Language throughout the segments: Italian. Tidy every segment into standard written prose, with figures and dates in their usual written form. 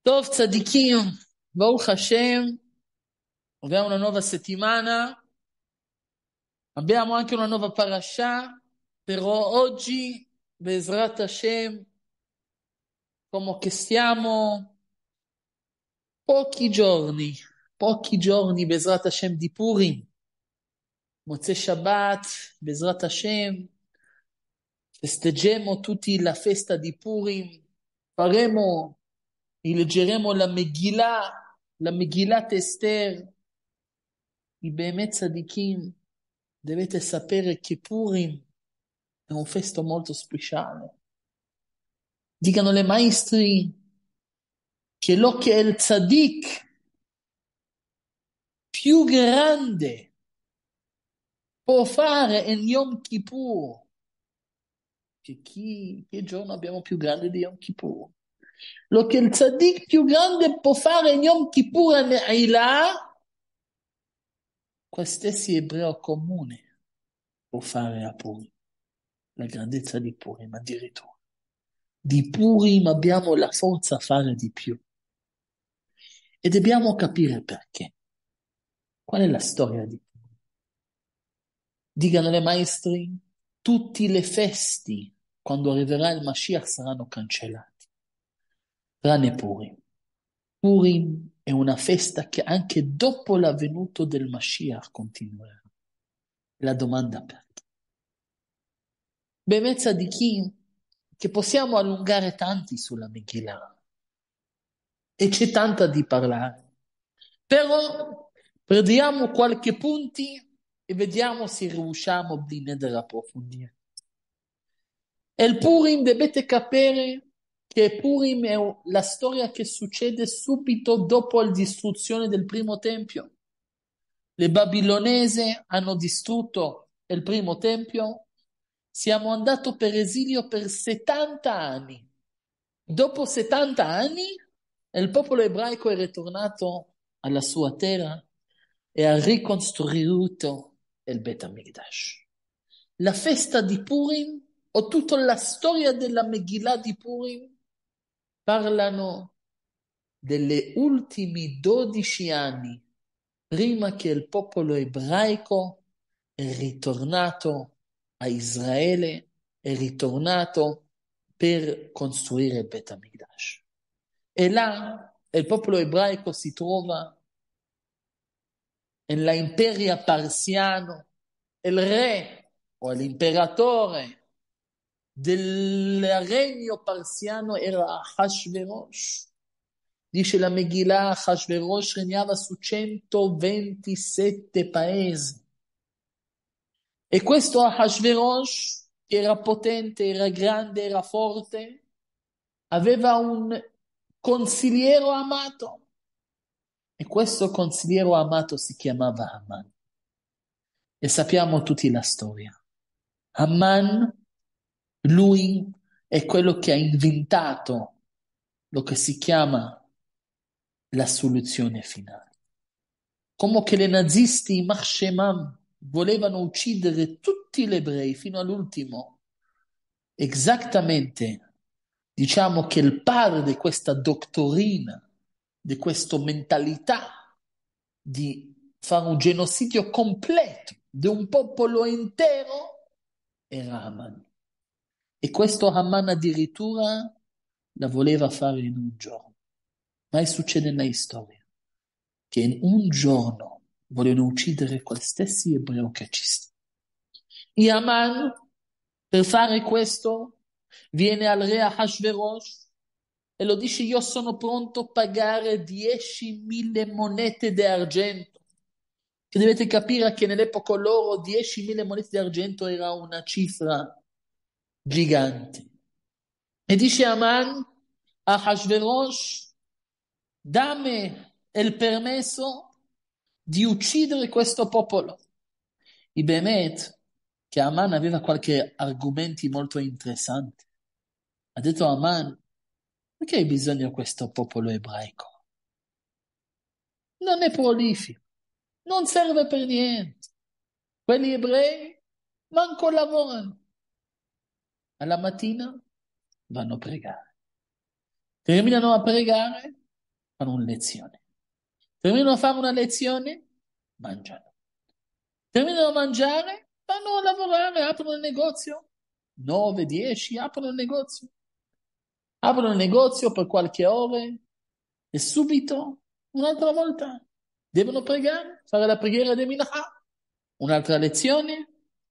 Tov Tzadikim, Baruch Hashem, abbiamo una nuova settimana, abbiamo anche una nuova parasha, però oggi, Bezrat Hashem, come che stiamo pochi giorni, Bezrat Hashem di Purim, Motzei Shabbat, Bezrat Hashem, festeggiamo tutti la festa di Purim, faremo e leggeremo la Megillat Esther. I באמת צדיקים, dovete sapere che Purim è un festo molto speciale. Dicono le maestri che lo che è il tzaddik più grande può fare in Yom Kippur. Che giorno abbiamo più grande di Yom Kippur? Lo che il tzaddik più grande può fare in Yom Kippur è Ne'ilah, qualsiasi ebreo comune può fare a Purim. La grandezza di Purim addirittura. Di Purim abbiamo la forza a fare di più. E dobbiamo capire perché. Qual è la storia di Purim? Dicano le maestri, tutte le festi, quando arriverà il Mashiach, saranno cancellati. Tranne Purim. Purim è una festa che anche dopo l'avvenuto del Mashiach continuerà. La domanda perché? Bemezza di chi? Che possiamo allungare tanti sulla Megillah. E c'è tanta di parlare. Però prendiamo qualche punti e vediamo se riusciamo ad approfondire. E il Purim dovete capire che Purim è la storia che succede subito dopo la distruzione del primo tempio. Le babilonesi hanno distrutto il primo tempio, siamo andati per esilio per 70 anni. Dopo 70 anni il popolo ebraico è ritornato alla sua terra e ha ricostruito il Bet HaMikdash. La festa di Purim o tutta la storia della Megillah di Purim parlano degli ultimi 12 anni prima che il popolo ebraico è ritornato a Israele, è ritornato per costruire il Bet HaMikdash. E là il popolo ebraico si trova nella imperia parsiano, il re o l'imperatore del regno parsiano era Ahashverosh. Dice la Megillah, Ahashverosh regnava su 127 paesi. E questo Ahashverosh, che era potente, era grande, era forte, aveva un consigliere amato. E questo consigliere amato si chiamava Haman. E sappiamo tutti la storia. Haman, lui è quello che ha inventato lo che si chiama la soluzione finale. Come che i nazisti, i Marshemam, volevano uccidere tutti gli ebrei fino all'ultimo. Esattamente, diciamo che il padre di questa dottrina, di questa mentalità di fare un genocidio completo di un popolo intero era Haman. E questo Haman addirittura la voleva fare in un giorno. Mai succede nella storia che in un giorno vogliono uccidere qualsiasi ebreo che ci sta. E Haman, per fare questo, viene al re Ahashverosh e lo dice: io sono pronto a pagare 10.000 monete di argento. Che dovete capire che nell'epoca loro 10.000 monete di argento era una cifra gigante. E dice Haman a Ahashverosh: dammi il permesso di uccidere questo popolo. E Bemet, che Haman aveva qualche argomenti molto interessanti. Ha detto a Haman: perché hai bisogno di questo popolo ebraico? Non è prolifico, non serve per niente. Quelli ebrei manco lavorano. Alla mattina vanno a pregare. Terminano a pregare fanno una lezione. Terminano a fare una lezione, mangiano. Terminano a mangiare, vanno a lavorare, aprono il negozio. 9, 10, aprono il negozio. Aprono il negozio per qualche ora e subito, un'altra volta, devono pregare, fare la preghiera di Minchà. Un'altra lezione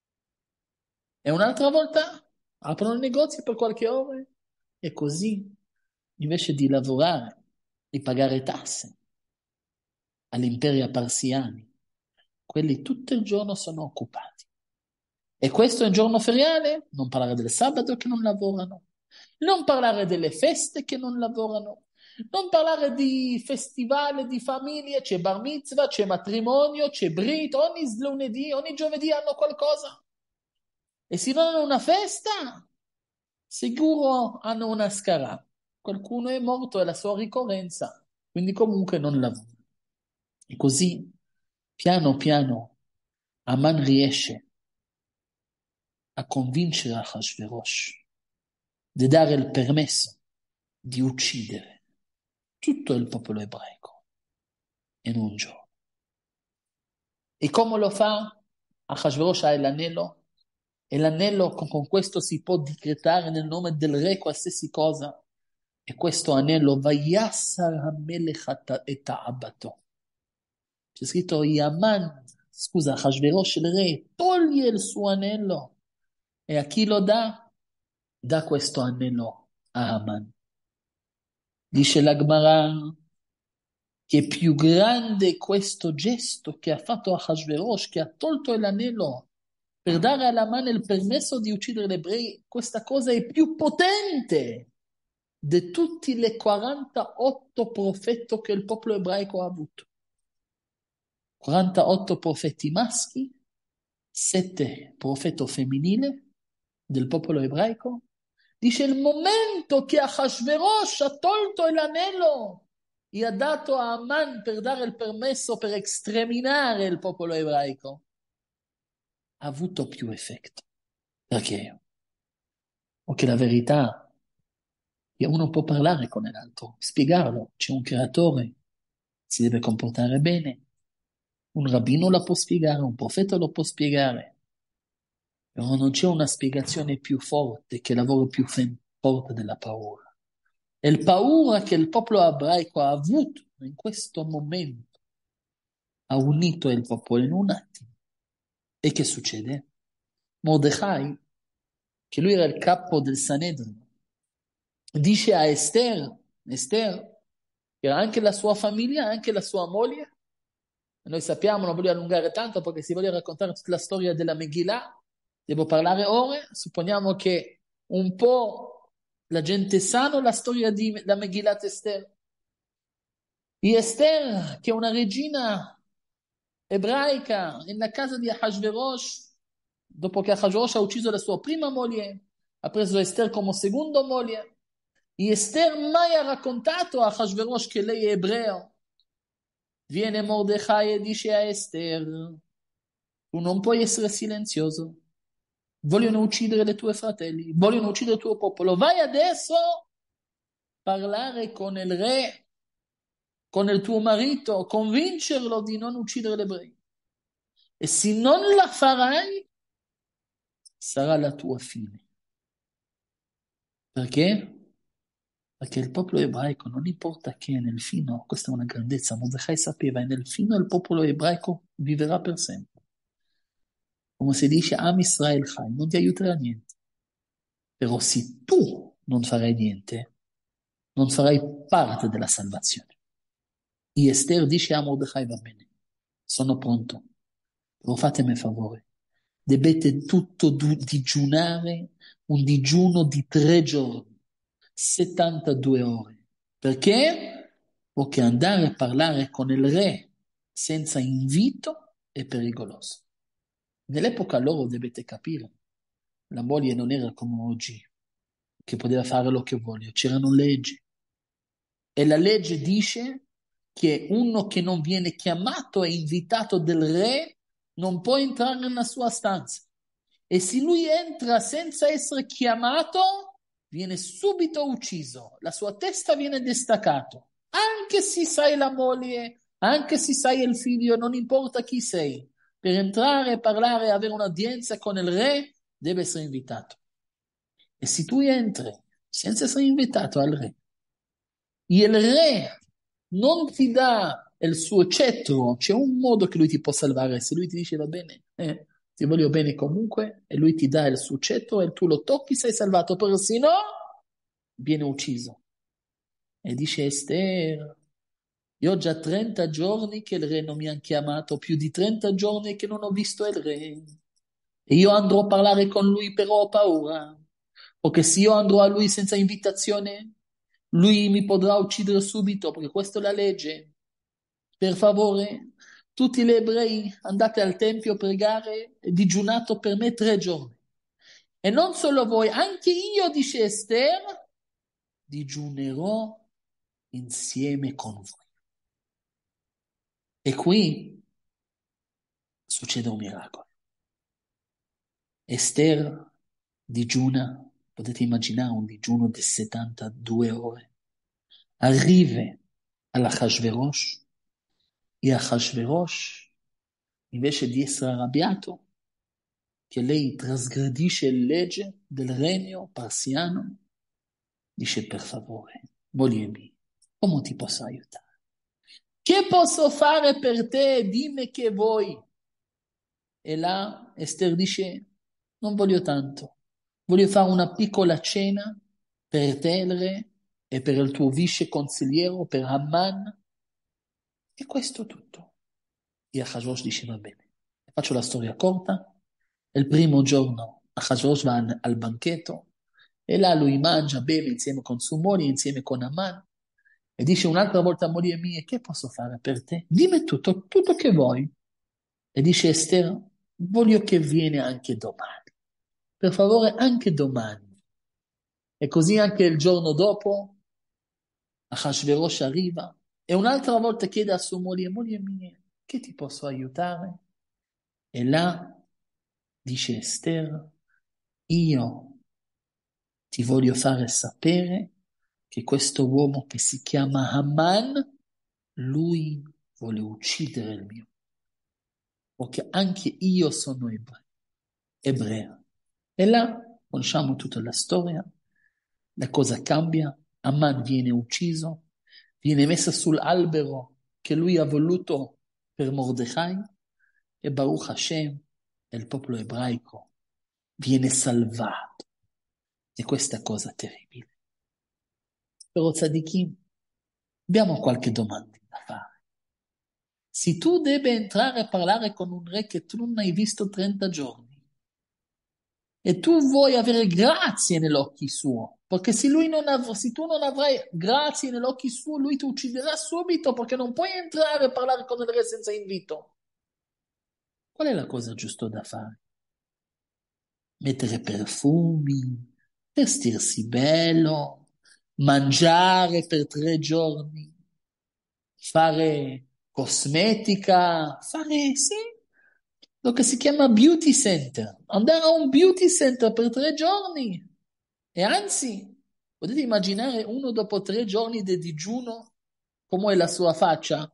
e un'altra volta aprono il negozio per qualche ora e così, invece di lavorare, di pagare tasse all'imperio parsiani, quelli tutto il giorno sono occupati. E questo è un giorno feriale? Non parlare del sabato che non lavorano, non parlare delle feste che non lavorano, non parlare di festivali, di famiglie, c'è bar mitzvah, c'è matrimonio, c'è brit, ogni lunedì, ogni giovedì hanno qualcosa. E se non hanno una festa, sicuro hanno una scarà. Qualcuno è morto, è la sua ricorrenza, quindi comunque non lavora. E così, piano piano, Aman riesce a convincere Ahashverosh di dare il permesso di uccidere tutto il popolo ebraico in un giorno. E come lo fa? Ahashverosh ha l'anello, e l'anello con questo si può decretare nel nome del re qualsiasi cosa. E questo anello, Vayassar HaMelech et Ha'abato. C'è scritto Yaman, scusa, Ahashverosh il re, toglie il suo anello. E a chi lo dà? Dà questo anello a Haman. Dice la Gemara che è più grande questo gesto che ha fatto Ahashverosh, che ha tolto l'anello per dare a Haman il permesso di uccidere gli ebrei. Questa cosa è più potente di tutti le 48 profeti che il popolo ebraico ha avuto. 48 profeti maschi, 7 profeti femminili del popolo ebraico. Dice il momento che Ahashverosh ha tolto l'anello e ha dato a Haman per dare il permesso per sterminare il popolo ebraico, ha avuto più effetto. Perché? Perché la verità è che uno può parlare con l'altro, spiegarlo, c'è un creatore, si deve comportare bene. Un rabbino la può spiegare, un profeta lo può spiegare, però non c'è una spiegazione più forte che lavoro più forte della paura. E il paura che il popolo ebraico ha avuto in questo momento ha unito il popolo in un attimo. E che succede? Mordecai, che lui era il capo del Sanedrin, dice a Esther, che era anche la sua famiglia, anche la sua moglie. Noi sappiamo, non voglio allungare tanto perché si vuole raccontare tutta la storia della Megillah, devo parlare ore, supponiamo che un po' la gente sa la storia della Megillat Esther. Di Esther, che è una regina ebraica nella casa di Ahashverosh, dopo che Ahashverosh ha ucciso la sua prima moglie, ha preso Esther come seconda moglie. E Esther mai ha raccontato a Ahashverosh che lei è ebreo. Viene Mordecai e dice a Esther: tu non puoi essere silenzioso. Vogliono uccidere i tuoi fratelli, vogliono uccidere il tuo popolo. Vai adesso a parlare con il re, con il tuo marito, convincerlo di non uccidere gli ebrei. E se non la farai, sarà la tua fine. Perché? Perché il popolo ebraico, non importa che nel fino, questa è una grandezza, Mordecai sapeva, e nel fino il popolo ebraico vivrà per sempre. Come si dice, Am Israel Chai, non ti aiuterà niente. Però se tu non farai niente, non farai parte della salvazione. E Esther dice a Mordecai: va bene, sono pronto, però fatemi un favore, dovete tutto digiunare, un digiuno di 3 giorni, 72 ore. Perché? Perché andare a parlare con il re senza invito è pericoloso. Nell'epoca loro dovete capire, la moglie non era come oggi, che poteva fare lo che vuole, c'erano leggi. E la legge dice che uno che non viene chiamato e invitato del re non può entrare nella sua stanza. E se lui entra senza essere chiamato, viene subito ucciso, la sua testa viene destaccata. anche se sei la moglie, anche se sei il figlio, non importa chi sei, per entrare, parlare e avere un'udienza con il re, deve essere invitato. E se tu entri senza essere invitato al re, e il re non ti dà il suo cetro, c'è un modo che lui ti può salvare. Se lui ti dice va bene, ti voglio bene comunque, e lui ti dà il suo cetro e tu lo tocchi, sei salvato, però se no, viene ucciso. E dice Ester, io ho già 30 giorni che il re non mi ha chiamato, più di 30 giorni che non ho visto il re. E io andrò a parlare con lui, però ho paura. Perché se io andrò a lui senza invitazione, lui mi potrà uccidere subito, perché questa è la legge. Per favore, tutti gli ebrei andate al tempio a pregare e digiunato per me 3 giorni. E non solo voi, anche io, dice Ester, digiunerò insieme con voi. E qui succede un miracolo. Ester digiuna, potete immaginare un digiuno di 72 ore. Arriva all'Achashverosh e Achashverosh, invece di essere arrabbiato, che lei trasgredisce la legge del regno persiano, dice per favore, moglie mia, come ti posso aiutare? Che posso fare per te? Dimmi che vuoi. E là Ester dice, non voglio tanto, voglio fare una piccola cena per te, il re, e per il tuo vice consigliere, per Haman, e questo è tutto. E Ahasuerus dice, va bene. Faccio la storia corta. Il primo giorno Ahasuerus va al banchetto e là lui mangia, beve insieme con sua moglie, insieme con Haman, e dice un'altra volta, moglie mia, che posso fare per te? Dimmi tutto, tutto che vuoi. E dice Ester, voglio che vieni anche domani. Per favore, anche domani. E così anche il giorno dopo, Ahashverosh arriva e un'altra volta chiede a sua moglie mia, che ti posso aiutare? E là dice Ester, io ti voglio fare sapere che questo uomo che si chiama Haman, lui vuole uccidere il mio, perché anche io sono ebrea. E là conosciamo tutta la storia, la cosa cambia, Haman viene ucciso, viene messo sull'albero che lui ha voluto per Mordecai e Baruch Hashem, il popolo ebraico, viene salvato di questa cosa terribile. Però Tzadikim, abbiamo qualche domanda da fare. Se tu devi entrare a parlare con un re che tu non hai visto 30 giorni, e tu vuoi avere grazie negli occhi suo, perché se tu non avrai grazie negli occhi suo, lui ti ucciderà subito, perché non puoi entrare a parlare con il re senza invito. Qual è la cosa giusta da fare? Mettere perfumi, vestirsi bello, mangiare per 3 giorni, fare cosmetica, fare, sì, lo che si chiama beauty center, andare a un beauty center per 3 giorni. E anzi, potete immaginare uno dopo 3 giorni di digiuno, come è la sua faccia?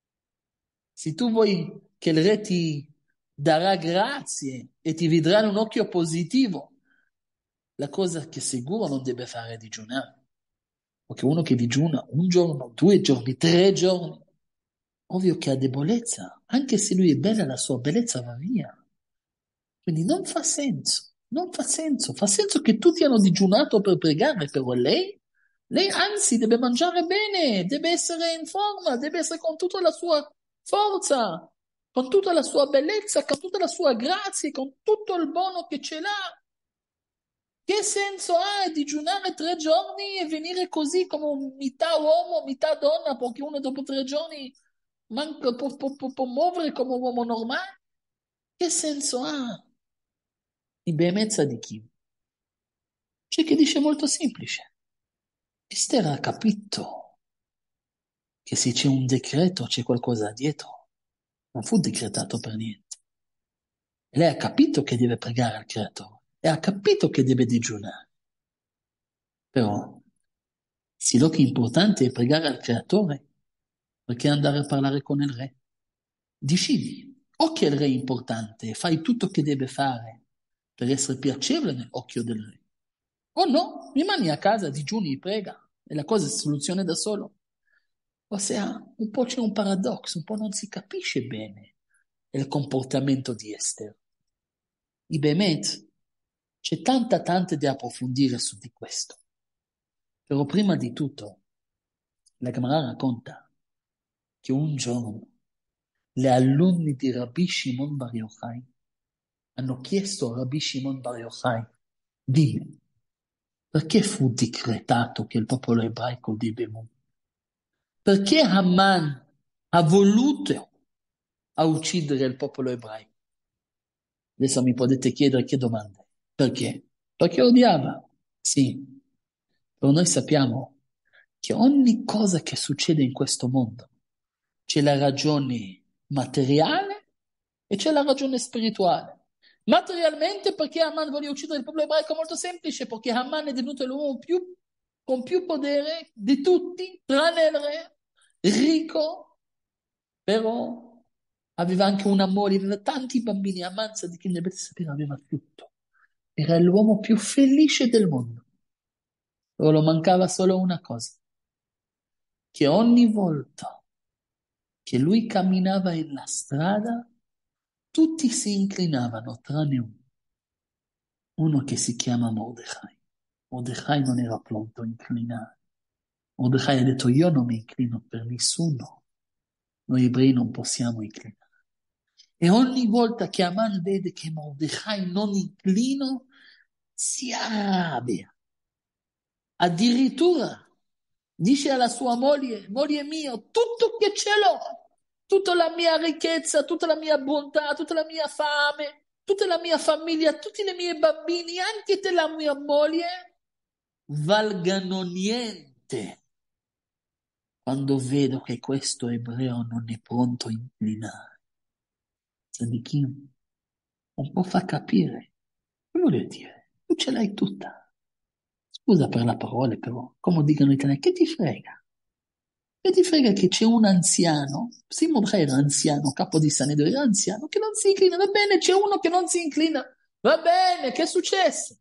Se tu vuoi che il re ti darà grazie e ti vedrà in un occhio positivo, la cosa che sicuro non deve fare è digiunare. Perché uno che digiuna 1 giorno, 2 giorni, 3 giorni, ovvio che ha debolezza. Anche se lui è bella, la sua bellezza va via. Quindi non fa senso, non fa senso. Fa senso che tutti hanno digiunato per pregare, però lei anzi deve mangiare bene, deve essere in forma, deve essere con tutta la sua forza, con tutta la sua bellezza, con tutta la sua grazia, con tutto il buono che ce l'ha. Che senso ha digiunare 3 giorni e venire così come metà uomo, metà donna, perché uno dopo 3 giorni manca, può muovere come un uomo normale? Che senso ha? In benemenza di chi? C'è chi dice molto semplice. Esther ha capito che se c'è un decreto c'è qualcosa dietro. Non fu decretato per niente. E lei ha capito che deve pregare al creatore e ha capito che deve digiunare. Però, se lo che è importante è pregare al creatore, Perché andare a parlare con il re? Decidi, o che il re è importante e fai tutto che deve fare per essere piacevole nell'occhio del re, o no, rimani a casa, digiuni, prega, e la cosa si soluziona da solo. Ossia, un po' c'è un paradosso, un po' non si capisce bene il comportamento di Esther. I Bemet, c'è tanta da approfondire su di questo. Però prima di tutto, la Gemara racconta che un giorno le alunni di Rabbi Shimon Bar Yochai hanno chiesto a Rabbi Shimon Bar Yochai, dimmi, perché fu decretato che il popolo ebraico deve morire? Perché Haman ha voluto a uccidere il popolo ebraico? Adesso mi potete chiedere che domande. Perché? Perché odiava. Sì, però noi sappiamo che ogni cosa che succede in questo mondo c'è la ragione materiale e c'è la ragione spirituale. Materialmente perché Haman voleva uccidere il popolo ebraico è molto semplice, perché Haman è divenuto l'uomo con più potere di tutti, tranne il re, ricco, però aveva anche una moglie, aveva tanti bambini, Haman di chi ne deve sapere, aveva tutto. Era l'uomo più felice del mondo. Però lo mancava solo una cosa, che ogni volta che lui camminava in la strada, tutti si inclinavano, tranne uno che si chiama Mordecai. Mordecai non era pronto a inclinare. Mordecai ha detto, io non mi inclino per nessuno. Noi ebrei non possiamo inclinare. E ogni volta che Aman vede che Mordecai non inclina, si arrabbia. Addirittura dice alla sua moglie, moglie mia, tutto che ce l'ho, tutta la mia ricchezza, tutta la mia bontà, tutta la mia fame, tutta la mia famiglia, tutti i miei bambini, anche te la mia moglie, valgano niente quando vedo che questo ebreo non è pronto a inclinare. Tzadikim, un po' fa capire. Che vuol dire? Tu ce l'hai tutta. Scusa per la parola, però, come dicono gli italiani, che ti frega? Che ti frega che c'è un anziano, Simon era anziano, capo di Sanedrio era anziano, che non si inclina, va bene, c'è uno che non si inclina, va bene, che è successo?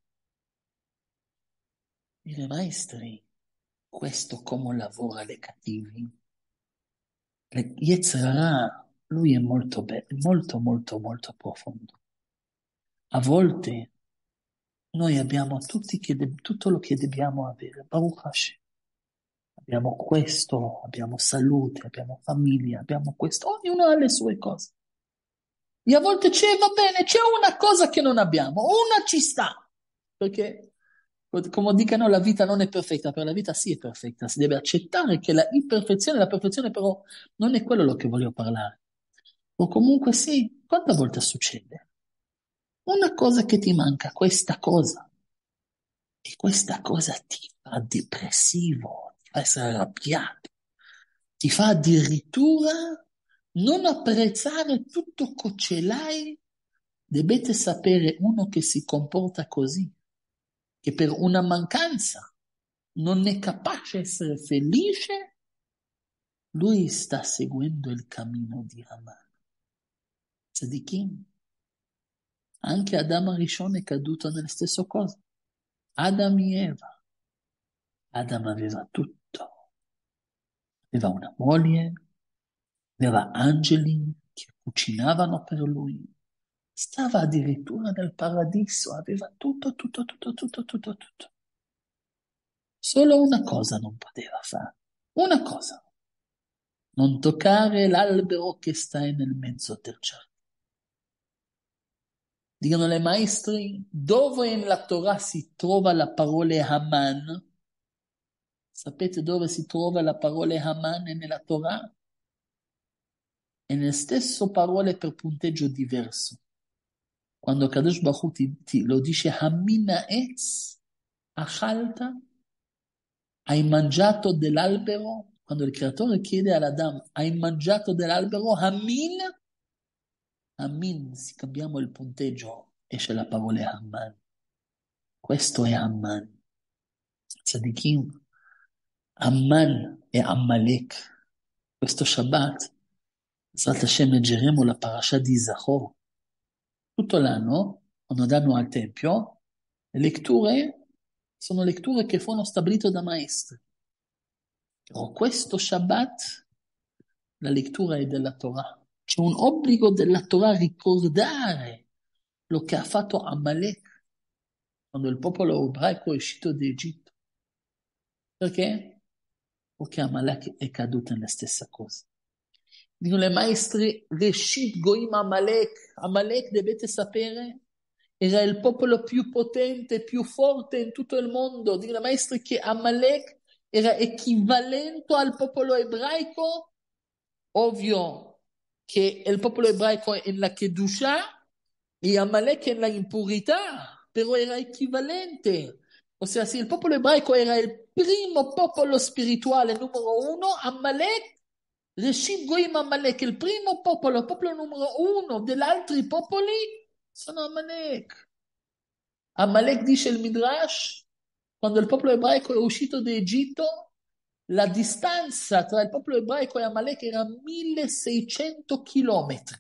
Dire, maestri, questo come lavora le cattivi? Yetzer Hara, lui è molto bello, molto profondo. A volte noi abbiamo tutto lo che dobbiamo avere, Baruch Hashem. Abbiamo questo, abbiamo salute, abbiamo famiglia, abbiamo questo, ognuno ha le sue cose. E a volte va bene, c'è una cosa che non abbiamo, una ci sta, perché come dicono la vita non è perfetta, per la vita sì è perfetta, si deve accettare che la imperfezione, la perfezione però non è quello che voglio parlare. O comunque sì, quante volte succede? Una cosa che ti manca, questa cosa, e questa cosa ti fa depressivo, ti fa essere arrabbiato, ti fa addirittura non apprezzare tutto ciò che ce l'hai. Dovete sapere uno che si comporta così, che per una mancanza non è capace di essere felice, lui sta seguendo il cammino di Haman. Tzadikim, anche Adamo Rishon è caduto nella stessa cosa. Adam e Eva. Adam aveva tutto. Aveva una moglie, aveva angeli che cucinavano per lui. Stava addirittura nel paradiso, aveva tutto. Solo una cosa non poteva fare. Una cosa. Non toccare l'albero che sta nel mezzo del giardino. Dicono le maestri, dove nella Torah si trova la parola Haman? Sapete dove si trova la parola Haman nella Torah? È nel stesso parole per punteggio diverso. Quando Kadosh Baruch Hu lo dice Hamina Etz, Achalta, hai mangiato dell'albero? Quando il creatore chiede all'Adam, hai mangiato dell'albero? Hamin? Hamin, se cambiamo il punteggio, esce la parola Haman. Questo è Haman. Tzadikim. Amman è Amalek. Questo Shabbat, Zat Hashem, leggeremo la parasha di Zachor. Tutto l'anno, quando danno al Tempio, le letture sono letture che furono stabilite da maestri. Però questo Shabbat, la lettura è della Torah. C'è un obbligo della Torah ricordare lo che ha fatto Amalek quando il popolo ebraico è uscito d'Egitto. Perché? Perché Amalek è caduto nella stessa cosa. Dicono i maestri, Reshit Goim Amalek. Amalek, dovete sapere, era il popolo più potente, più forte in tutto il mondo. Dicono i maestri che Amalek era equivalente al popolo ebraico. Ovvio che il popolo ebraico è nella Kedusha e Amalek è nella impurità, però era equivalente. Ossia, se il popolo ebraico era il primo popolo spirituale numero uno, Amalek, Reshit Goim Amalek, il primo popolo, il popolo numero uno degli altri popoli, sono Amalek. Amalek, dice il Midrash, quando il popolo ebraico è uscito d'Egitto, la distanza tra il popolo ebraico e Amalek era 1600 chilometri.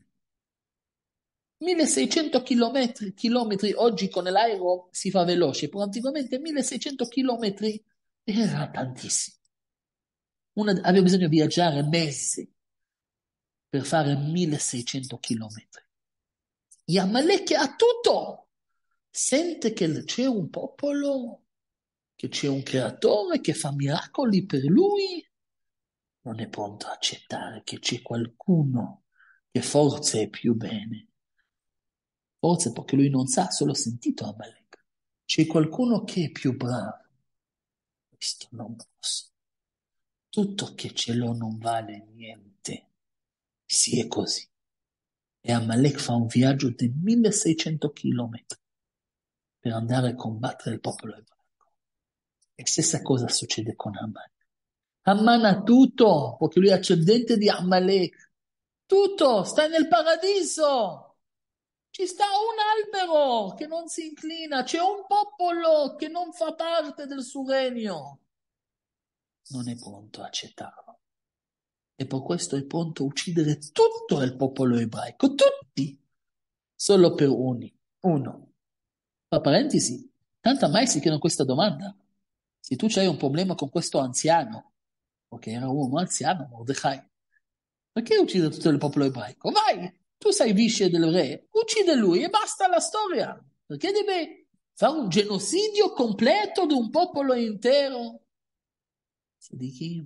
1600 chilometri oggi con l'aereo si fa veloce, però anticamente 1600 chilometri era tantissimo. Uno aveva bisogno di viaggiare mesi per fare 1600 chilometri. E Amalek ha tutto. Sente che c'è un popolo, che c'è un creatore che fa miracoli per lui. Non è pronto a accettare che c'è qualcuno che forse è più bene. Forse perché lui non sa, solo sentito Amalek. C'è qualcuno che è più bravo. Questo non posso. Tutto che ce l'ho non vale niente. Sì, è così. E Amalek fa un viaggio di 1600 chilometri per andare a combattere il popolo ebraico. E stessa cosa succede con Haman. Haman ha tutto, perché lui è ascendente di Amalek. Tutto, sta nel paradiso. Ci sta un albero che non si inclina, c'è un popolo che non fa parte del suo regno. Non è pronto a accettarlo. E per questo è pronto a uccidere tutto il popolo ebraico, tutti, solo per uno. Tra parentesi, tanto mai si chiedono questa domanda. Se tu hai un problema con questo anziano, perché era uomo anziano, Mordecai, perché uccide tutto il popolo ebraico? Vai, tu sei vice del re, uccide lui e basta la storia. Perché deve fare un genocidio completo di un popolo intero? Sadichim,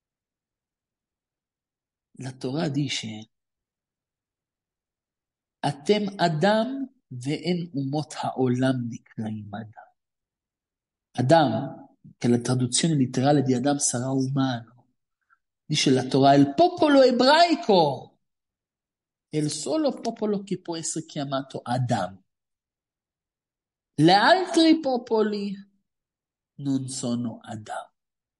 la Torah dice, Atem Adam ve'en umot ha'olam nikraim Adam. Adam, che la traduzione letterale di Adam sarà umano, dice la Torah, il popolo ebraico è il solo popolo che può essere chiamato Adam. Gli altri popoli non sono Adam.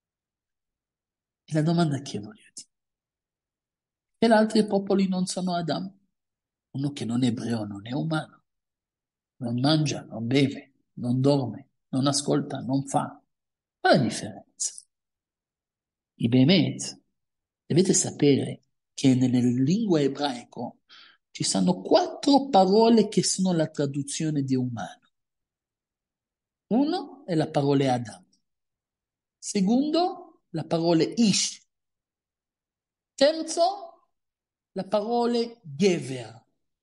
E la domanda che voglio dire? E gli altri popoli non sono Adam? Uno che non è ebreo non è umano, non mangia, non beve, non dorme, non ascolta, non fa. Qual è la differenza? I Bemet, dovete sapere che nella lingua ebraico ci sono 4 parole che sono la traduzione di umano. Uno è la parola Adam. Secondo, la parola Ish. Terzo, la parola Gever.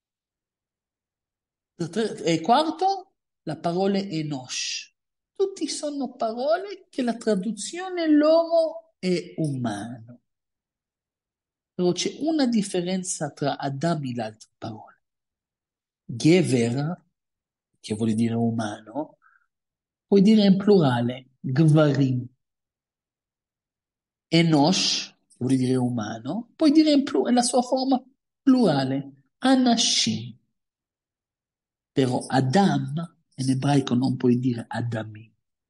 E quarto, la parola Enosh. Tutti sono parole che la traduzione loro è umano. Però c'è una differenza tra Adam e le altre parole. Gever, che vuol dire umano, puoi dire in plurale, Gvarim. Enosh, che vuol dire umano, puoi dire nella sua forma plurale, Anashim. Però Adam, in ebraico non puoi dire Adami.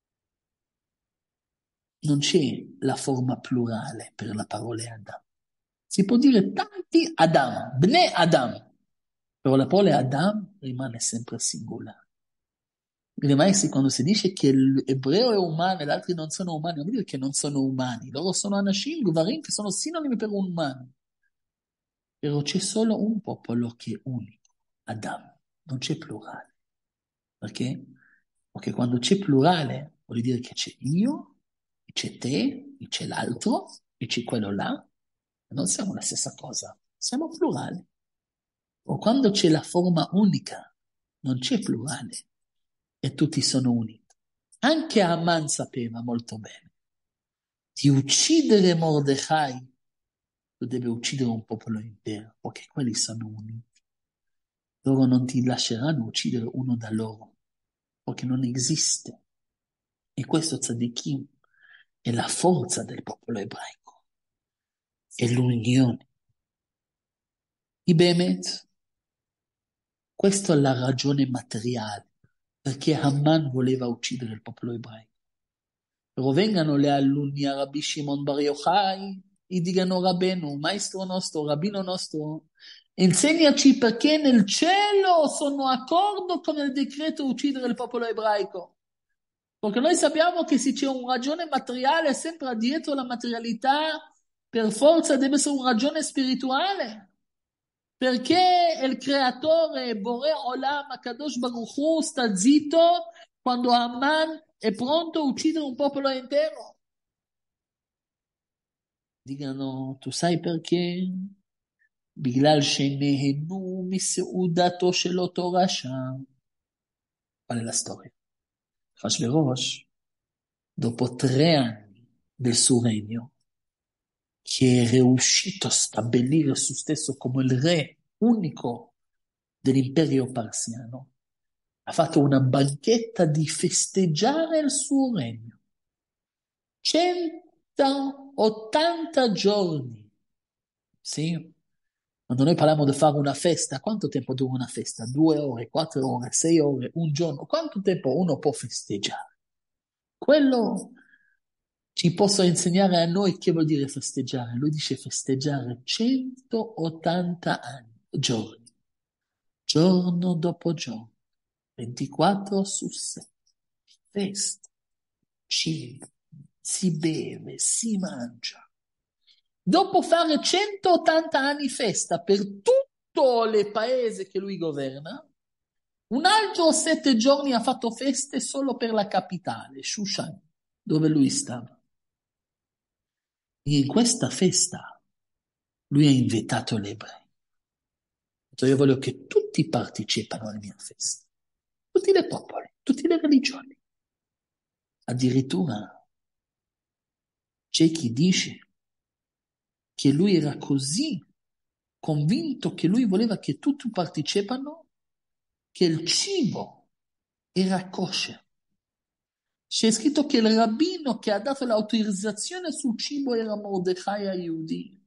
Non c'è la forma plurale per la parola Adam. Si può dire tanti Adam, Bne Adam, però la parola Adam rimane sempre singolare. I maestri quando si dice che l'ebreo è umano e gli altri non sono umani, non vuol dire che non sono umani, loro sono anashim, gvarim, che sono sinonimi per un umano. Però c'è solo un popolo che è unico, Adam, non c'è plurale. Perché? Perché quando c'è plurale vuol dire che c'è io, e c'è te, e c'è l'altro, e c'è quello là. Non siamo la stessa cosa, siamo plurali. O quando c'è la forma unica, non c'è plurale e tutti sono uniti. Anche Haman sapeva molto bene di uccidere Mordecai, tu devi uccidere un popolo intero, perché quelli sono uniti. Loro non ti lasceranno uccidere uno da loro, perché non esiste. E questo tzadikim è la forza del popolo ebraico, è l'unione. I Bemet, questa è la ragione materiale, perché Haman voleva uccidere il popolo ebraico. Però vengano le alunni a Rabbi Shimon Bar Yochai e dicano Rabbenu, maestro nostro, rabbino nostro, insegnaci perché nel cielo sono d'accordo con il decreto uccidere il popolo ebraico. Perché noi sappiamo che se c'è una ragione materiale sempre dietro la materialità, per forza deve essere una ragione spirituale. Perché il creatore Boré Olam, Akadosh Baruch Hu, sta zitto quando Haman è pronto a uccidere un popolo intero? Dicano, tu sai perché? בגלל שנהנו מסעודתו של אותו רשע. Qual è la storia? Hashverosh, dopo 3 anni del suo regno, che è riuscito a stabilire su stesso come il re unico dell'imperio persiano, ha fatto una banchetta di festeggiare il suo regno. 180 giorni, sì? Quando noi parliamo di fare una festa, quanto tempo dura una festa? 2 ore, 4 ore, 6 ore, un giorno? Quanto tempo uno può festeggiare? Quello ci possa insegnare a noi che vuol dire festeggiare. Lui dice festeggiare 180 anni, giorni, giorno dopo giorno, 24 su 7, festa, cibo, si beve, si mangia. Dopo fare 180 anni festa per tutto il paese che lui governa, un altro 7 giorni ha fatto feste solo per la capitale, Shushan, dove lui stava. E in questa festa lui ha invitato gli ebrei. Ha detto, io voglio che tutti partecipino alla mia festa, tutti i popoli, tutte le religioni. Addirittura c'è chi dice che lui era così convinto che lui voleva che tutti partecipino, che il cibo era kosher. C'è scritto che il rabbino che ha dato l'autorizzazione sul cibo era Mordecai Ayudi.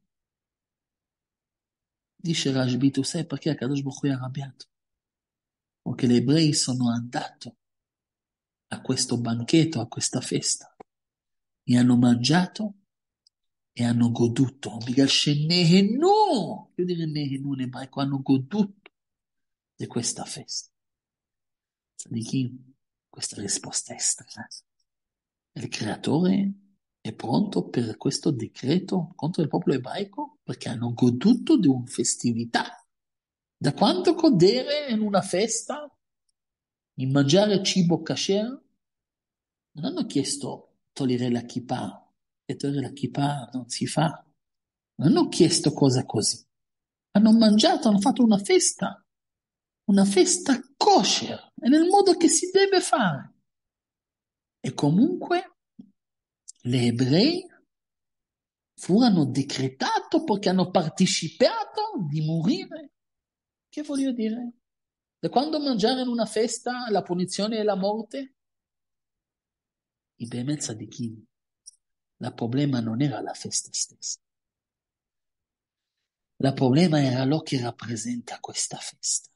Dice Rashbi, tu sai perché Akadosh Baruch Hu è arrabbiato? Perché gli ebrei sono andati a questo banchetto, a questa festa, e hanno mangiato e hanno goduto. Bigal shenehenu, io direi nehenu in ebraico, hanno goduto di questa festa. Tzadikim, questa risposta è strana. Il creatore è pronto per questo decreto contro il popolo ebraico perché hanno goduto di una festività. Da quanto godere in una festa, in mangiare cibo kasher, non hanno chiesto togliere la kippah, e togliere la kippah non si fa. Non hanno chiesto cose così. Hanno mangiato, hanno fatto una festa kosher, e nel modo che si deve fare. E comunque gli ebrei furono decretato perché hanno partecipato di morire. Che voglio dire? Da quando mangiare in una festa la punizione è la morte? I Bemet di chi? Il problema non era la festa stessa. Il problema era lo che rappresenta questa festa.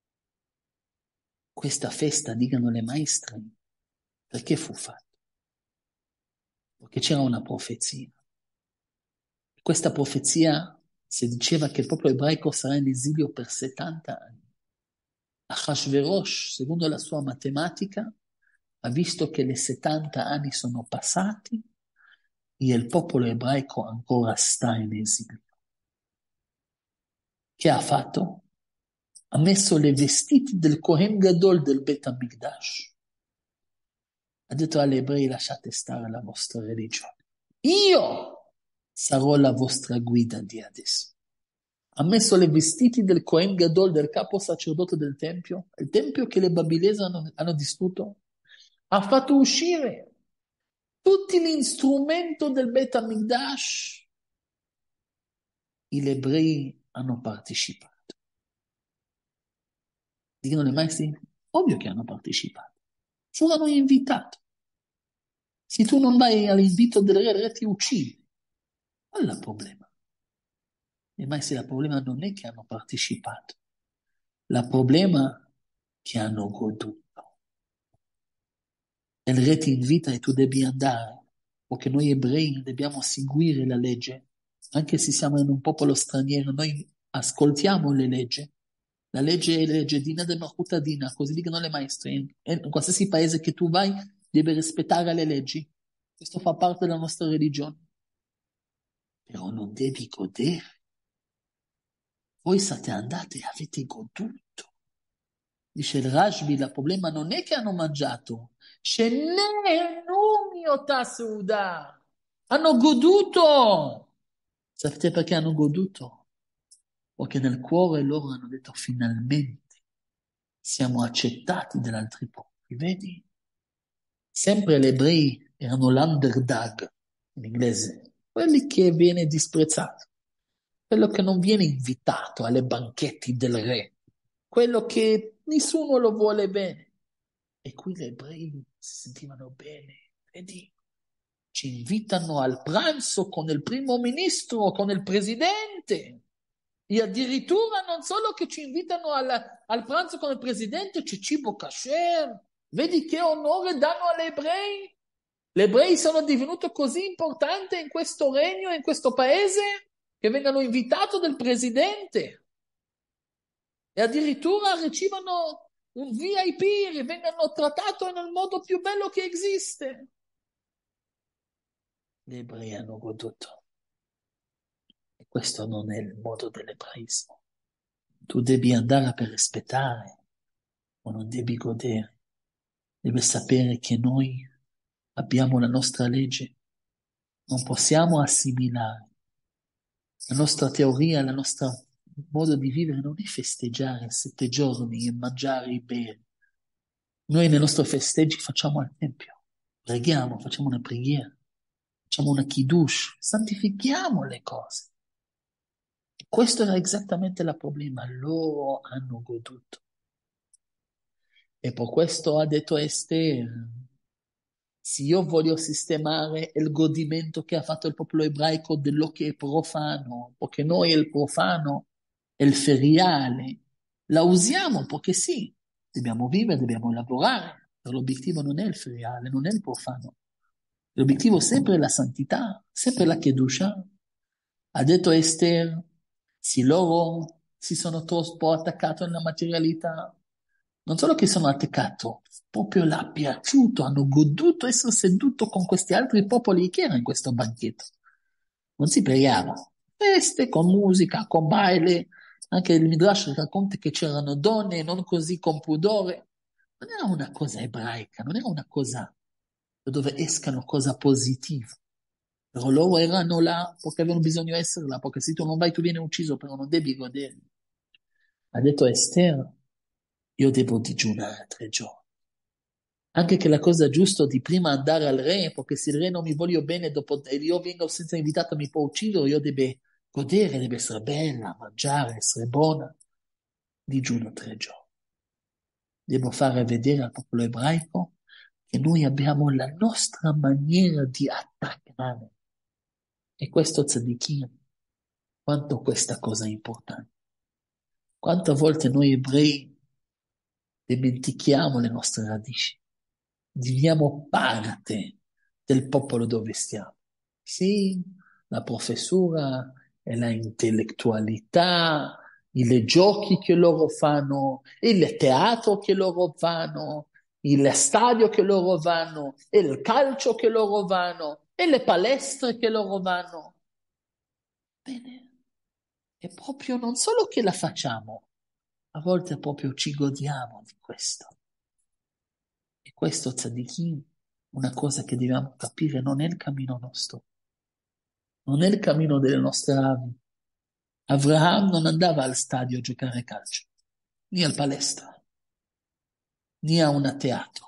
Questa festa, dicano le maestre, perché fu fatta? Perché c'era una profezia. Questa profezia si diceva che il popolo ebraico sarà in esilio per 70 anni. Ahashverosh, secondo la sua matematica, ha visto che le 70 anni sono passati e il popolo ebraico ancora sta in esilio. Che ha fatto? Ha messo le vestiti del Kohen Gadol del Bet HaMikdash. Ha detto agli ebrei: lasciate stare la vostra religione. Io sarò la vostra guida di adesso. Ha messo le vestiti del Kohen Gadol, del capo sacerdote del Tempio, il Tempio che le babilesi hanno distrutto. Ha fatto uscire tutti gli strumenti del Bet HaMikdash. Gli ebrei hanno partecipato. Dicono i maestri, ovvio che hanno partecipato. Furono invitati. Se tu non vai all'invito del re, il re ti uccide. Qual è il problema? I maestri, il problema non è che hanno partecipato. Il problema è che hanno goduto. Il re ti invita e tu devi andare, perché noi ebrei dobbiamo seguire la legge. Anche se siamo in un popolo straniero, noi ascoltiamo le leggi. La legge è legge Dina de Dina, così dicono le maestre. In qualsiasi paese che tu vai, devi rispettare le leggi. Questo fa parte della nostra religione. Però non devi godere. Voi siete andati e avete goduto. Dice il Rashbi, il problema non è che hanno mangiato. Hanno goduto. Sapete perché hanno goduto? Perché nel cuore loro hanno detto finalmente siamo accettati dagli altri popoli. Vedi? Sempre gli ebrei erano l'underdog in inglese, quelli che viene disprezzato, quello che non viene invitato alle banchetti del re, quello che nessuno lo vuole bene. E qui gli ebrei si sentivano bene, vedi? Ci invitano al pranzo con il primo ministro, con il presidente. E addirittura non solo che ci invitano al pranzo con il presidente, c'è cibo kasher. Vedi che onore danno agli ebrei? Gli ebrei sono divenuti così importanti in questo regno, in questo paese, che vengano invitati dal presidente. E addirittura ricevono un VIP e vengano trattati nel modo più bello che esiste. Gli ebrei hanno goduto. E questo non è il modo dell'ebraismo. Tu devi andare per rispettare, ma non devi godere. Devi sapere che noi abbiamo la nostra legge. Non possiamo assimilare. La nostra teoria, il nostro modo di vivere non è festeggiare 7 giorni e mangiare e bere. Noi nei nostri festeggi facciamo al tempio, preghiamo, facciamo una preghiera, facciamo una kiddush, santifichiamo le cose. E questo era esattamente il problema, loro hanno goduto. E per questo ha detto Esther, se io voglio sistemare il godimento che ha fatto il popolo ebraico dello che è profano, perché noi il profano, il feriale, la usiamo perché sì, dobbiamo vivere, dobbiamo lavorare, però l'obiettivo non è il feriale, non è il profano. L'obiettivo è sempre la santità, sempre la Kedusha. Ha detto Esther, se loro si sono troppo attaccati alla materialità, non solo che sono attaccati, proprio l'ha piaciuto, hanno goduto essere seduto con questi altri popoli che erano in questo banchetto. Non si pregava, feste con musica, con baile, anche il Midrash racconta che c'erano donne non così con pudore. Non era una cosa ebraica, non era una cosa dove escano cose positive. Però loro erano là perché avevano bisogno di essere là, perché se tu non vai tu vieni ucciso, però non devi godere. Ha detto Esther, io devo digiunare 3 giorni. Anche che la cosa giusta di prima andare al re, perché se il re non mi voglio bene, dopo e io vengo senza invitato mi può uccidere, io devo godere, deve essere bella, mangiare, essere buona. Digiuno 3 giorni. Devo fare vedere al popolo ebraico che noi abbiamo la nostra maniera di attaccare. E questo tzadikim, quanto questa cosa è importante. Quante volte noi ebrei dimentichiamo le nostre radici, diveniamo parte del popolo dove stiamo. Sì, la professura e la intellettualità, i giochi che loro fanno, il teatro che loro fanno, il stadio che loro vanno, e il calcio che loro vanno, e le palestre che loro vanno. Bene, è proprio non solo che la facciamo, a volte proprio ci godiamo di questo. E questo, tzadikim, una cosa che dobbiamo capire, non è il cammino nostro, non è il cammino delle nostre avi. Avraham non andava al stadio a giocare a calcio, né al palestra, né a un teatro.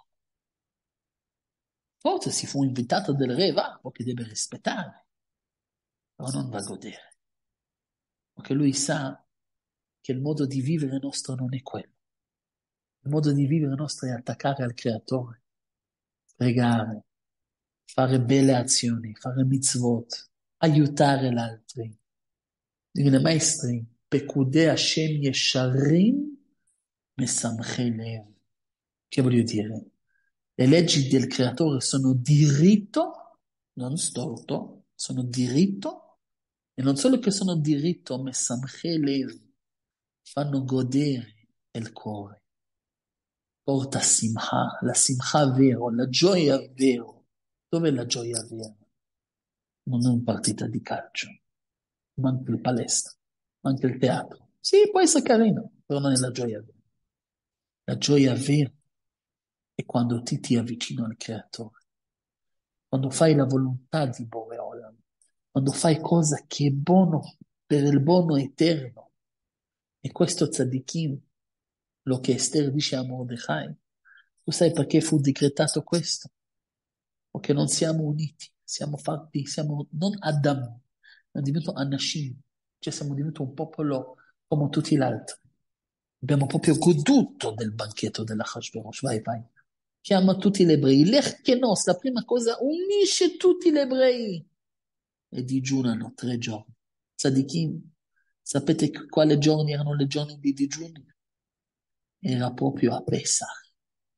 Forse si fu invitato del re, va, perché deve rispettare, però non va a godere, perché lui sa che il modo di vivere nostro non è quello. Il modo di vivere nostro è attaccare al Creatore, pregare, fare belle azioni, fare mitzvot, aiutare gli altri. Dicono i maestri, Pekudei Hashem Yesharim Mesamchei Lev. Che voglio dire? Le leggi del Creatore sono diritto, non storto, sono diritto, e non solo che sono diritto, ma Mesamchei Lev, fanno godere il cuore. Porta la simcha vero, la gioia vero. Dov'è la gioia vera? Non è una partita di calcio, manca il palestra, manca il teatro. Sì, può essere carino, però non è la gioia vera. La gioia vera è quando ti avvicini al Creatore, quando fai la volontà di Boreolam, quando fai cosa che è buono per il buono eterno. E questo tzadikim, lo che Esther dice a Mordechai, tu sai perché fu decretato questo? Perché non siamo uniti, siamo fatti, siamo non Adam, ma diventato Anashim, cioè siamo diventati un popolo come tutti gli altri. Abbiamo proprio goduto del banchetto della Hashverosh, vai, vai. Chiama tutti gli ebrei, l'Echkenos, la prima cosa, unisce tutti gli ebrei e digiunano 3 giorni. Tzadikim, sapete quali giorni erano le giorni di digiuni? Era proprio a Pesach.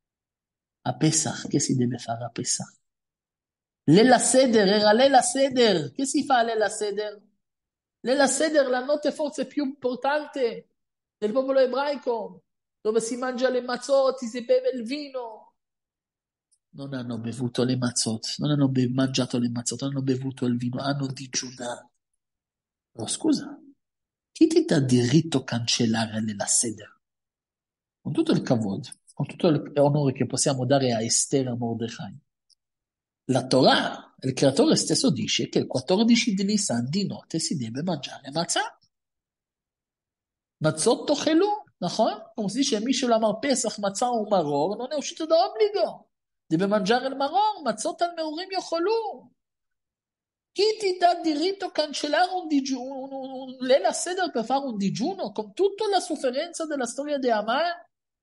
A Pesach, che si deve fare a Pesach? Lela Seder, era Lela Seder. Che si fa a Lela Seder? Lela Seder, la notte forse più importante del popolo ebraico, dove si mangia le mazzot, si beve il vino. Non hanno bevuto le mazzot, non hanno mangiato le mazzot, non hanno bevuto il vino, hanno digiunato. Però scusa, chi ti dà diritto a cancellare Lela Seder? Con tutto il kavod, con tutto l'onore che possiamo dare a Esther e a Mordechai. La Torah, il creatore stesso dice che il 14 di Nisan di notte si deve mangiare matzah. Matzot tochelu, נכון? Come si dice, מי שלא אמר פסח, מצה ומרור, non è uscito da obbligo. Deve mangiare il maror, matzot al meurim yocholu. Chi ti dà diritto a cancellare un digiuno, l'Ela Seder per fare un digiuno, con tutta la sofferenza della storia di Amar?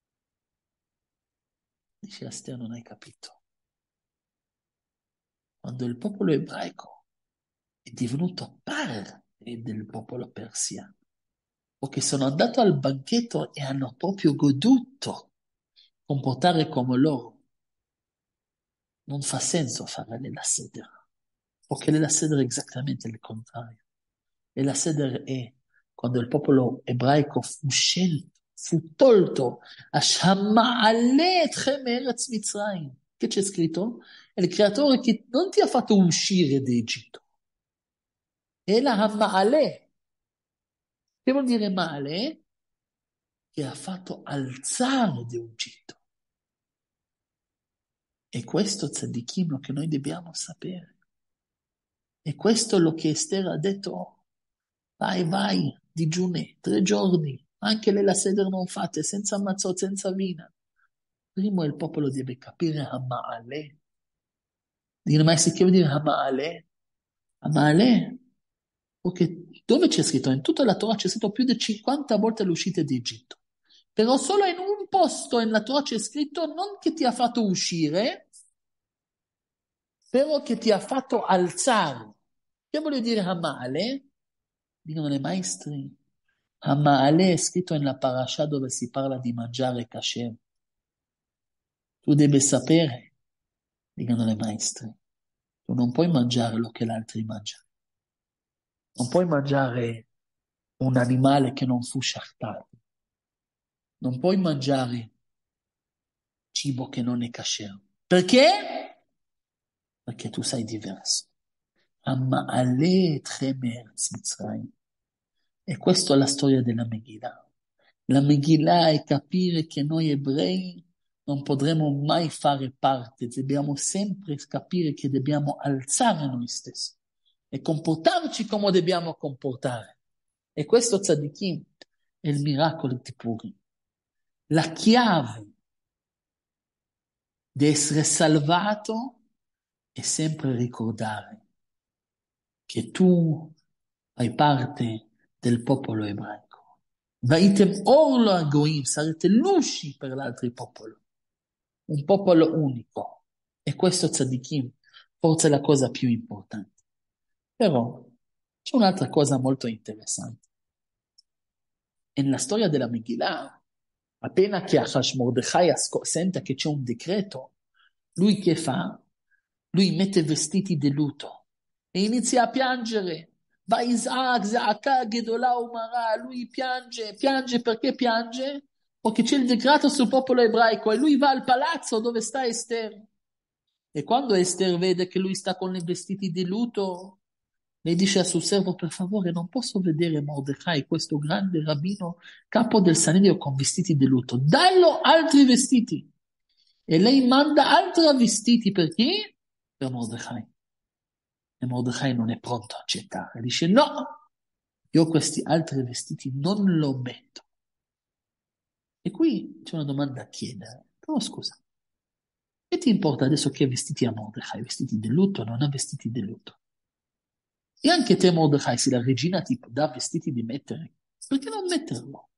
Dice Esther, non hai capito. Quando il popolo ebraico è divenuto parte del popolo persiano, perché sono andato al banchetto e hanno proprio goduto comportare come loro. Non fa senso fare la seder, perché la seder è esattamente il contrario. E la seder è quando il popolo ebraico fu scelto, fu tolto, Hashama'ale etchem eretz Mitzrayim. Che c'è scritto? È il creatore che non ti ha fatto uscire d'Egitto, è la Hama'ale. Che vuol dire male? Che ha fatto alzare d'Egitto. E questo tzadikim che noi dobbiamo sapere. E questo è lo che Esther ha detto. Vai, vai, digiuni, 3 giorni. Anche le la seder non fate, senza mazzot, senza vina. Primo il popolo deve capire Hama'ale. Dire, ma che vuol dire Hama'ale? Hama'ale? Perché dove c'è scritto? In tutta la Torah c'è scritto più di 50 volte l'uscita d'Egitto. Però solo in un posto nella Torah c'è scritto non che ti ha fatto uscire, però che ti ha fatto alzare. Che vuol dire Hama'ale? Dicono i maestri. Hama'ale è scritto nella parasha dove si parla di mangiare kasher. Tu devi sapere, dicono i maestri, tu non puoi mangiare lo che gli altri mangiano. Non puoi mangiare un animale che non fu sciartato. Non puoi mangiare cibo che non è kasher. Perché? Perché tu sei diverso. Amma ale etchem me'eretz Mitzrayim. E questa è la storia della Megillah. La Megillah è capire che noi ebrei non potremo mai fare parte, dobbiamo sempre capire che dobbiamo alzare noi stessi e comportarci come dobbiamo comportare. E questo tzadikim è il miracolo di Purim. La chiave di essere salvato è sempre ricordare che tu fai parte del popolo ebraico. Vaitem orlo a Goim, sarete luci per l'altro popolo, un popolo unico. E questo tzadikim forse è la cosa più importante. Però c'è un'altra cosa molto interessante. Nella storia della Megillah, appena che Mordechai sente che c'è un decreto, lui che fa? Lui mette vestiti di lutto e inizia a piangere. Va Isaac, Zaaka, Gedolah, Umara, lui piange perché piange? Perché c'è il decreto sul popolo ebraico e lui va al palazzo dove sta Esther. E quando Esther vede che lui sta con i vestiti di lutto, lei dice al suo servo, per favore, non posso vedere Mordecai, questo grande rabbino, capo del Sanedrio con vestiti di lutto. Dallo altri vestiti. E lei manda altri vestiti per chi? Per Mordecai. E Mordecai non è pronto a accettare. Dice, no, io questi altri vestiti non lo metto. E qui c'è una domanda da chiedere. Però scusa, che ti importa adesso che vestiti ha Mordecai? Vestiti di lutto o non ha vestiti di lutto? E anche te, Mordecai, se la regina ti dà vestiti di mettere, perché non metterlo?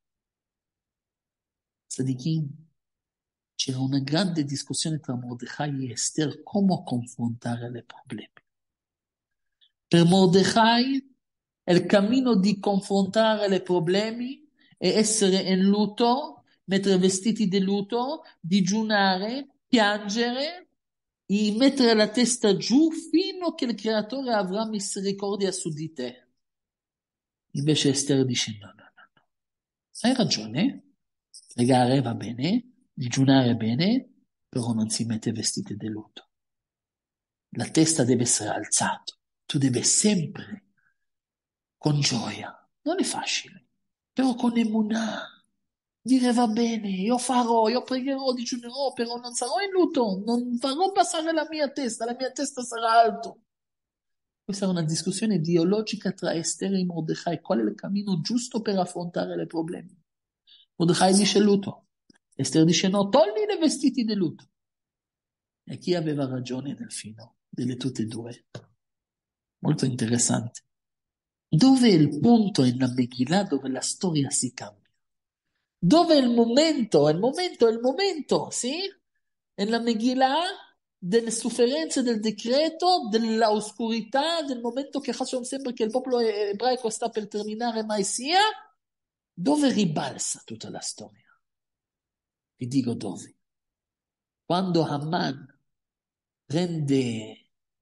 Tzadikim, c'era una grande discussione tra Mordecai e Esther come confrontare i problemi. Per Mordecai il cammino di confrontare i problemi è essere in lutto, mettere vestiti di lutto, digiunare, piangere e mettere la testa giù fino a che il creatore avrà misericordia su di te. Invece Esther dice no, no, no, no. Hai ragione, pregare va bene, digiunare bene, però non si mette vestiti di lutto. La testa deve essere alzata, tu devi sempre con gioia. Non è facile, però con emunah. Dire va bene, io farò, io pregherò, digiunerò, però non sarò in lutto, non farò passare la mia testa sarà alto. Questa è una discussione ideologica tra Esther e Mordecai. Qual è il cammino giusto per affrontare i problemi? Mordecai dice lutto. Esther dice no, togli i vestiti di lutto. E chi aveva ragione nel fino delle tutte e due? Molto interessante. Dove è il punto nella Megillah dove la storia si cambia? Dove è il momento? Il momento, sì? Nella Megillah delle sofferenze del decreto, della oscurità, del momento che facciamo sempre che il popolo ebraico sta per terminare, mai sia, dove ribalza tutta la storia? Vi dico dove. Quando Haman prende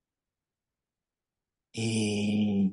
eh,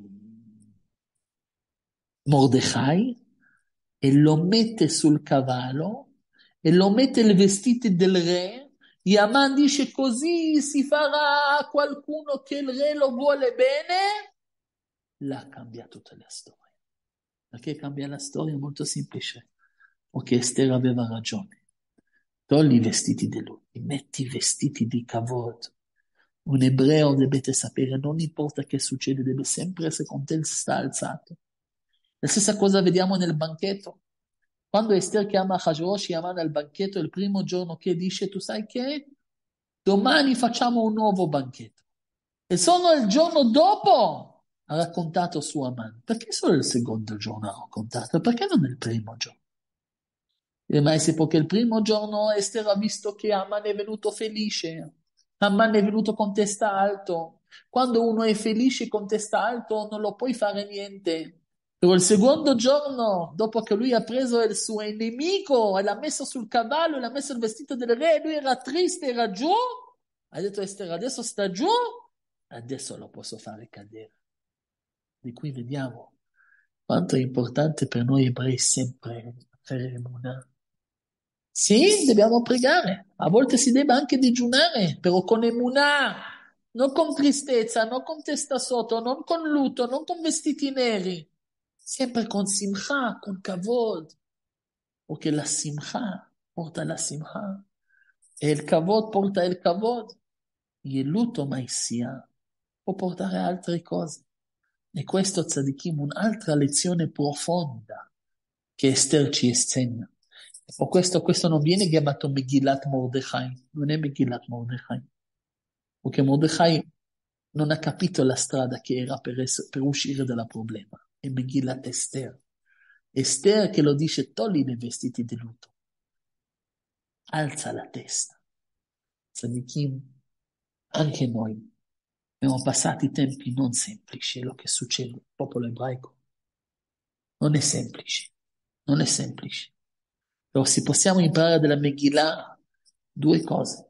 Mordecai e lo mette sul cavallo e lo mette il vestito del re. E Haman dice così si farà a qualcuno che il re lo vuole bene. Là cambia tutta la storia. Perché cambia la storia? È molto semplice. Perché Esther aveva ragione. Togli i vestiti di lui, metti i vestiti di kavod. Un ebreo dovete sapere, non importa che succede, deve sempre essere con te sta alzato. La stessa cosa vediamo nel banchetto. Quando Esther chiama Hashverosh e Haman al banchetto, il primo giorno che dice, tu sai che? Domani facciamo un nuovo banchetto. E solo il giorno dopo ha raccontato su Haman. Perché solo il secondo giorno ha raccontato? Perché non il primo giorno? Ma è perché il primo giorno Esther ha visto che Haman è venuto felice. Haman è venuto con testa alto. Quando uno è felice con testa alto non lo puoi fare niente. Però il secondo giorno, dopo che lui ha preso il suo nemico e l'ha messo sul cavallo e l'ha messo il vestito del re, lui era triste, era giù, ha detto Esther, adesso sta giù, adesso lo posso fare cadere. Di qui vediamo quanto è importante per noi ebrei sempre fare emunah. Sì, dobbiamo pregare. A volte si deve anche digiunare, però con emunà, non con tristezza, non con testa sotto, non con lutto, non con vestiti neri. Sempre con simcha, con kavod, perché la simcha porta la simcha e il kavod porta il kavod. E il lutto mai sia può portare a altre cose. E questo tzadikim, un'altra lezione profonda che Esther ci insegna. O questo non viene chiamato Megillat Mordechai, non è Megillat Mordechai, perché Mordechai non ha capito la strada che era per uscire dal problema. È Megillat Esther. Esther che lo dice, togli i vestiti di lutto, alza la testa. Tzadikim, anche noi abbiamo passato tempi non semplici, è lo che succede al popolo ebraico. Non è semplice, non è semplice. Però se possiamo imparare dalla Megillah due cose.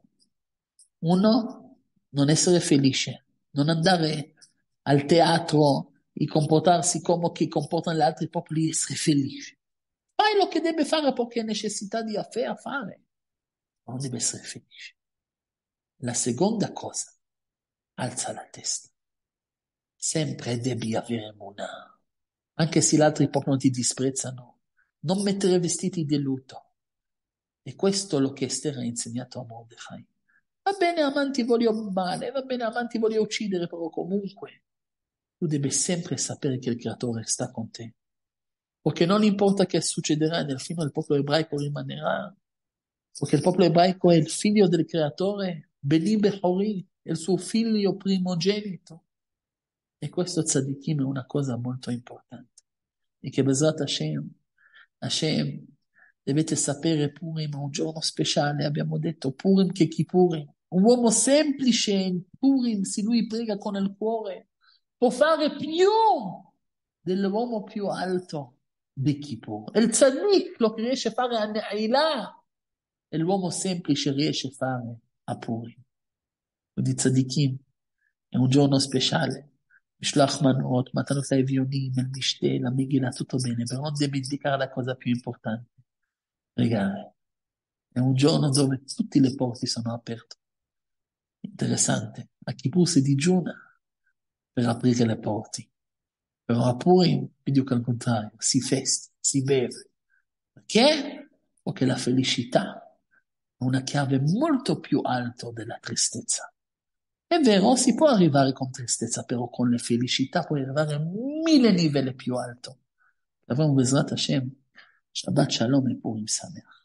Uno, non essere felice, non andare al teatro e comportarsi come che comportano gli altri popoli, essere felice. Fai lo che deve fare perché hai necessità di fare, ma non deve essere felice. La seconda cosa, alza la testa. Sempre devi avere Emunah. Anche se gli altri popoli ti disprezzano, non mettere vestiti di lutto. E questo è lo che Esther ha insegnato a Mordechai. Va bene, amanti, voglio male, va bene, amanti, voglio uccidere, però comunque tu devi sempre sapere che il creatore sta con te. Perché non importa che succederà, nel fine il popolo ebraico rimanerà. Perché il popolo ebraico è il figlio del creatore, Beni Bechori, è il suo figlio primogenito. E questo tzadikim è una cosa molto importante. E che Bezrat Hashem, Hashem, dovete sapere Purim è un giorno speciale, abbiamo detto Purim che Kippurim. Un uomo semplice in Purim, se lui prega con il cuore, può fare più dell'uomo più alto di Kippur. E il tzaddik lo che riesce a fare a Ne'ilah e l'uomo semplice riesce a fare a Purim. Quindi tzadikim è un giorno speciale. Mishloach manot, matanot l'avionim, il mishte, la Megillah, tutto bene, però non dimenticare la cosa più importante, pregare. È un giorno dove tutte le porte sono aperte. Interessante. A Kippur si digiuna per aprire le porte. Però a Purim, vi dico al contrario, si festa, si beve. Perché? Perché la felicità è una chiave molto più alta della tristezza. È vero, si può arrivare con tristezza, però con la felicità puoi arrivare a 1000 livelli più alto. Avevamo Bezrat Hashem, Shabbat Shalom e Purim Sameach.